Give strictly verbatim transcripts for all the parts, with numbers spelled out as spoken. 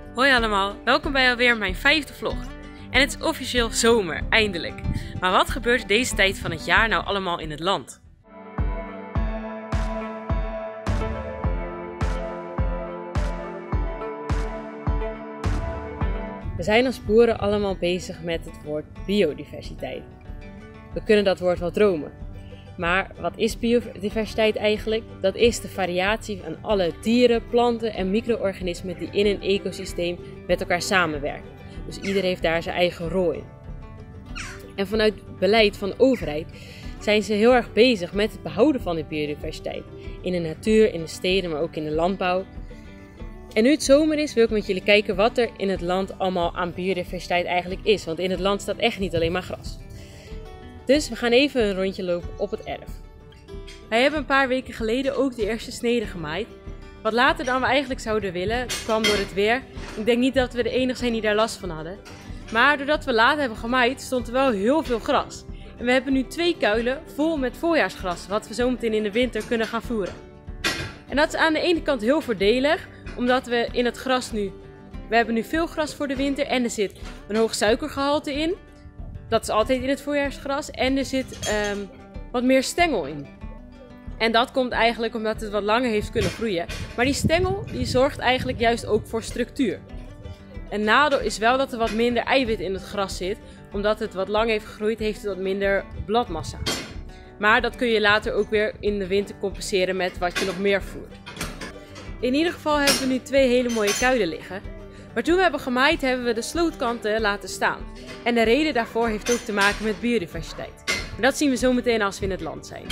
Hoi allemaal, welkom bij alweer mijn vijfde vlog. En het is officieel zomer, eindelijk. Maar wat gebeurt deze tijd van het jaar nou allemaal in het land? We zijn als boeren allemaal bezig met het woord biodiversiteit. We kunnen dat woord wel dromen. Maar wat is biodiversiteit eigenlijk? Dat is de variatie van alle dieren, planten en micro-organismen die in een ecosysteem met elkaar samenwerken. Dus ieder heeft daar zijn eigen rol in. En vanuit het beleid van de overheid zijn ze heel erg bezig met het behouden van de biodiversiteit. In de natuur, in de steden, maar ook in de landbouw. En nu het zomer is, wil ik met jullie kijken wat er in het land allemaal aan biodiversiteit eigenlijk is. Want in het land staat echt niet alleen maar gras. Dus we gaan even een rondje lopen op het erf. Wij hebben een paar weken geleden ook de eerste snede gemaaid. Wat later dan we eigenlijk zouden willen, het kwam door het weer. Ik denk niet dat we de enige zijn die daar last van hadden. Maar doordat we later hebben gemaaid, stond er wel heel veel gras. En we hebben nu twee kuilen vol met voorjaarsgras, wat we zometeen in de winter kunnen gaan voeren. En dat is aan de ene kant heel voordelig, omdat we in het gras nu, we hebben nu veel gras voor de winter en er zit een hoog suikergehalte in. Dat is altijd in het voorjaarsgras. En er zit um, wat meer stengel in. En dat komt eigenlijk omdat het wat langer heeft kunnen groeien. Maar die stengel die zorgt eigenlijk juist ook voor structuur. Een nadeel is wel dat er wat minder eiwit in het gras zit. Omdat het wat lang heeft gegroeid, heeft het wat minder bladmassa. Maar dat kun je later ook weer in de winter compenseren met wat je nog meer voert. In ieder geval hebben we nu twee hele mooie kuilen liggen. Maar toen we hebben gemaaid, hebben we de slootkanten laten staan. En de reden daarvoor heeft ook te maken met biodiversiteit. Maar dat zien we zo meteen als we in het land zijn.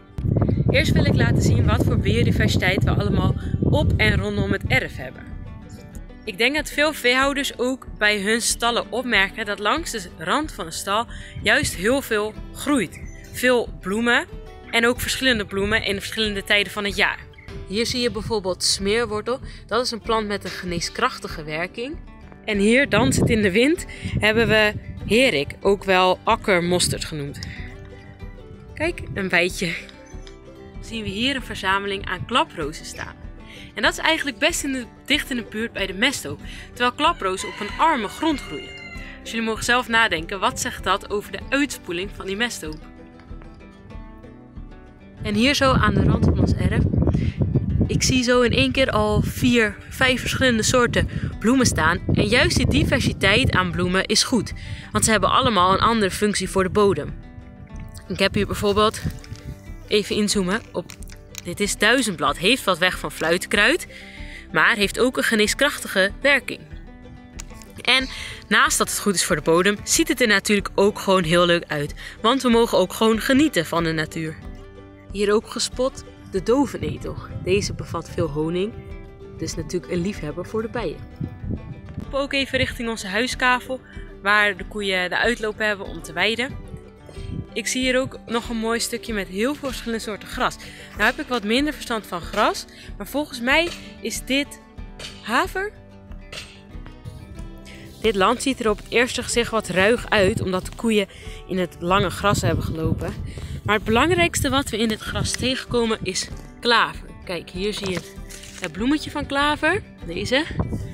Eerst wil ik laten zien wat voor biodiversiteit we allemaal op en rondom het erf hebben. Ik denk dat veel veehouders ook bij hun stallen opmerken dat langs de rand van de stal juist heel veel groeit. Veel bloemen en ook verschillende bloemen in verschillende tijden van het jaar. Hier zie je bijvoorbeeld smeerwortel. Dat is een plant met een geneeskrachtige werking. En hier, dansend in de wind, hebben we herik, ook wel akkermosterd genoemd. Kijk, een bijtje. Dan zien we hier een verzameling aan klaprozen staan. En dat is eigenlijk best in de, dicht in de buurt bij de mesthoop, terwijl klaprozen op een arme grond groeien. Dus jullie mogen zelf nadenken, wat zegt dat over de uitspoeling van die mesthoop? En hier zo aan de rand van ons erf, ik zie zo in één keer al vier, vijf verschillende soorten bloemen staan. En juist die diversiteit aan bloemen is goed. Want ze hebben allemaal een andere functie voor de bodem. Ik heb hier bijvoorbeeld, even inzoomen op, dit is duizendblad. Heeft wat weg van fluitkruid, maar heeft ook een geneeskrachtige werking. En naast dat het goed is voor de bodem, ziet het er natuurlijk ook gewoon heel leuk uit. Want we mogen ook gewoon genieten van de natuur. Hier ook gespot de dovenetel. Deze bevat veel honing, dus natuurlijk een liefhebber voor de bijen. We lopen ook even richting onze huiskavel, waar de koeien de uitloop hebben om te weiden. Ik zie hier ook nog een mooi stukje met heel veel verschillende soorten gras. Nou heb ik wat minder verstand van gras, maar volgens mij is dit haver. Dit land ziet er op het eerste gezicht wat ruig uit, omdat de koeien in het lange gras hebben gelopen. Maar het belangrijkste wat we in dit gras tegenkomen is klaver. Kijk, hier zie je het, het bloemetje van klaver. Deze.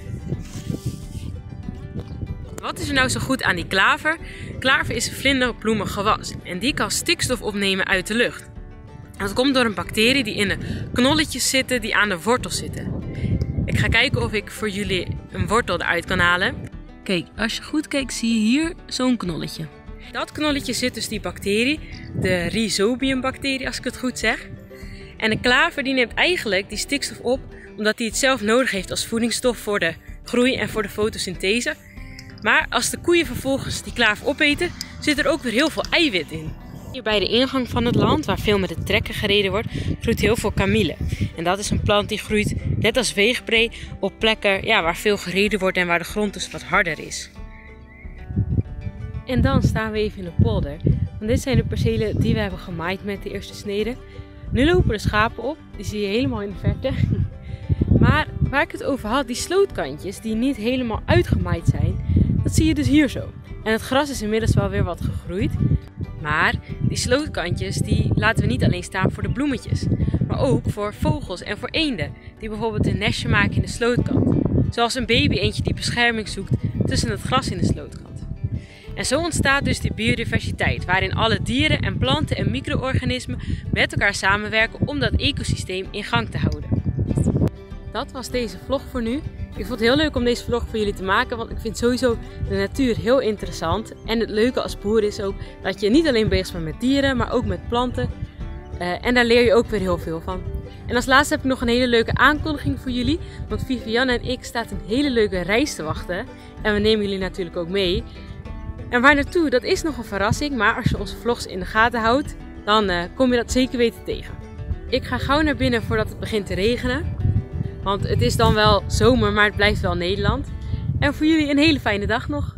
Wat is er nou zo goed aan die klaver? Klaver is een vlinderbloemig gewas en die kan stikstof opnemen uit de lucht. Dat komt door een bacterie die in de knolletjes zitten die aan de wortels zitten. Ik ga kijken of ik voor jullie een wortel eruit kan halen. Kijk, als je goed kijkt zie je hier zo'n knolletje. Dat knolletje zit dus die bacterie, de Rhizobium-bacterie als ik het goed zeg. En de klaver die neemt eigenlijk die stikstof op omdat hij het zelf nodig heeft als voedingsstof voor de groei en voor de fotosynthese. Maar als de koeien vervolgens die klaver opeten, zit er ook weer heel veel eiwit in. Hier bij de ingang van het land, waar veel met de trekker gereden wordt, groeit heel veel kamille. En dat is een plant die groeit, net als weegbree, op plekken ja, waar veel gereden wordt en waar de grond dus wat harder is. En dan staan we even in de polder. Want dit zijn de percelen die we hebben gemaaid met de eerste snede. Nu lopen de schapen op, die zie je helemaal in de verte. Maar waar ik het over had, die slootkantjes die niet helemaal uitgemaaid zijn, dat zie je dus hier zo. En het gras is inmiddels wel weer wat gegroeid. Maar die slootkantjes die laten we niet alleen staan voor de bloemetjes. Maar ook voor vogels en voor eenden. Die bijvoorbeeld een nestje maken in de slootkant. Zoals een baby eendje die bescherming zoekt tussen het gras in de slootkant. En zo ontstaat dus de biodiversiteit, waarin alle dieren en planten en micro-organismen met elkaar samenwerken om dat ecosysteem in gang te houden. Dat was deze vlog voor nu. Ik vond het heel leuk om deze vlog voor jullie te maken, want ik vind sowieso de natuur heel interessant. En het leuke als boer is ook dat je niet alleen bezig bent met dieren, maar ook met planten. Uh, en daar leer je ook weer heel veel van. En als laatste heb ik nog een hele leuke aankondiging voor jullie. Want Vivianne en ik staat een hele leuke reis te wachten. En we nemen jullie natuurlijk ook mee. En waar naartoe, dat is nog een verrassing. Maar als je onze vlogs in de gaten houdt, dan uh, kom je dat zeker weten tegen. Ik ga gauw naar binnen voordat het begint te regenen. Want het is dan wel zomer, maar het blijft wel Nederland. En voor jullie een hele fijne dag nog.